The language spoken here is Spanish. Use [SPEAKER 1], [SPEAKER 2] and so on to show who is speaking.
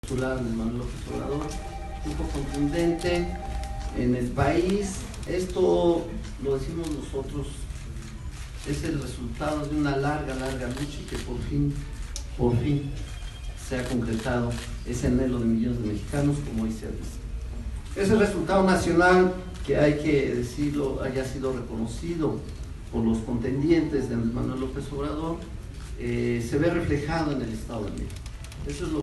[SPEAKER 1] titular de Manuel López Obrador, triunfo contundente en el país. Esto lo decimos nosotros, es el resultado de una larga lucha que por fin se ha concretado ese anhelo de millones de mexicanos, como hoy se ha visto. Es el resultado nacional que, hay que decirlo, haya sido reconocido por los contendientes de Manuel López Obrador, se ve reflejado en el Estado de México. Eso es lo